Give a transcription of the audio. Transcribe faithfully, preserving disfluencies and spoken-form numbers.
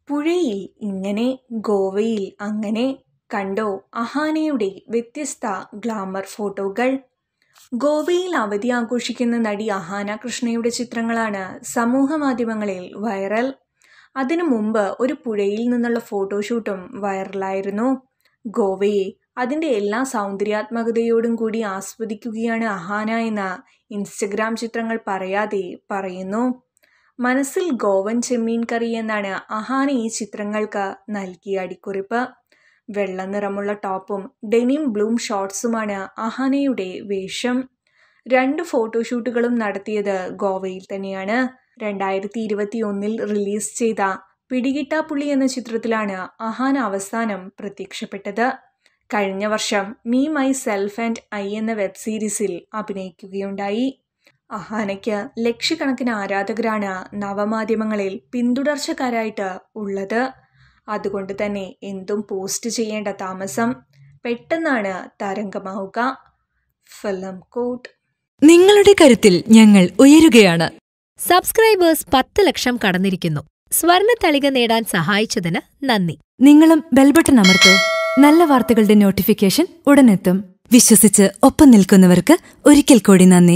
പുഴയിൽ ഇങ്ങനെ, ഗോവയിൽ അങ്ങനെ. കണ്ടോ അഹാനയുടെ വ്യത്യസ്ത ഗ്ലാമർ ഫോട്ടോകൾ. ഗോവയിൽ അവധി ആഘോഷിക്കുന്ന നടി അഹാന കൃഷ്ണയുടെ ചിത്രങ്ങളാണ് സമൂഹ മാധ്യമങ്ങളിൽ വൈറൽ. അതിനു മുമ്പ് ഒരു പുഴയിൽ നിന്നുള്ള ഫോട്ടോഷൂട്ടും വൈറലായിരുന്നു. ഗോവയെ അതിൻ്റെ എല്ലാ സൗന്ദര്യാത്മകതയോടും കൂടി ആസ്വദിക്കുകയാണ് അഹാന എന്ന് ഇൻസ്റ്റഗ്രാം ചിത്രങ്ങൾ പറയാതെ പറയുന്നു. മനസ്സിൽ ഗോവൻ ചെമ്മീൻ കറി എന്നാണ് അഹാന ഈ ചിത്രങ്ങൾക്ക് നൽകിയ അടിക്കുറിപ്പ്. വെള്ള നിറമുള്ള ടോപ്പും ഡെനിം ബ്ലൂം ഷോർട്സുമാണ് അഹാനയുടെ വേഷം. രണ്ട് ഫോട്ടോഷൂട്ടുകളും നടത്തിയത് ഗോവയിൽ തന്നെയാണ്. രണ്ടായിരത്തി ഇരുപത്തി ഒന്നിൽ റിലീസ് ചെയ്ത പിടികിട്ടാപ്പുള്ളി എന്ന ചിത്രത്തിലാണ് അഹാന അവസാനം പ്രത്യക്ഷപ്പെട്ടത്. കഴിഞ്ഞ വർഷം me myself and I എന്ന വെബ് സീരീസിൽ അഭിനയിക്കുകയുണ്ടായി. അഹാനയ്ക്ക് ലക്ഷക്കണക്കിന് ആരാധകരാണ് നവമാധ്യമങ്ങളിൽ പിന്തുടർച്ചക്കാരായിട്ട് ഉള്ളത്. അതുകൊണ്ട് തന്നെ എന്തും പോസ്റ്റ് ചെയ്യേണ്ട താമസം. പെട്ടെന്നാണ് തരംഗമാവുക. Film coat. നിങ്ങളുടെ കരുത്തിൽ ഞങ്ങൾ ഉയരുകയാണ്. സബ്സ്ക്രൈബേഴ്സ് പത്ത് ലക്ഷം കടന്നിരിക്കുന്നു. സ്വർണ തളിക നേടാൻ സഹായിച്ചതിന് നന്ദി. നിങ്ങളും ബെൽബട്ടൺ അമർത്തോ. നല്ല വാർത്തകളുടെ നോട്ടിഫിക്കേഷൻ ഉടനെത്തും. വിശ്വസിച്ച് ഒപ്പം നിൽക്കുന്നവർക്ക് ഒരിക്കൽ കൂടി നന്ദി.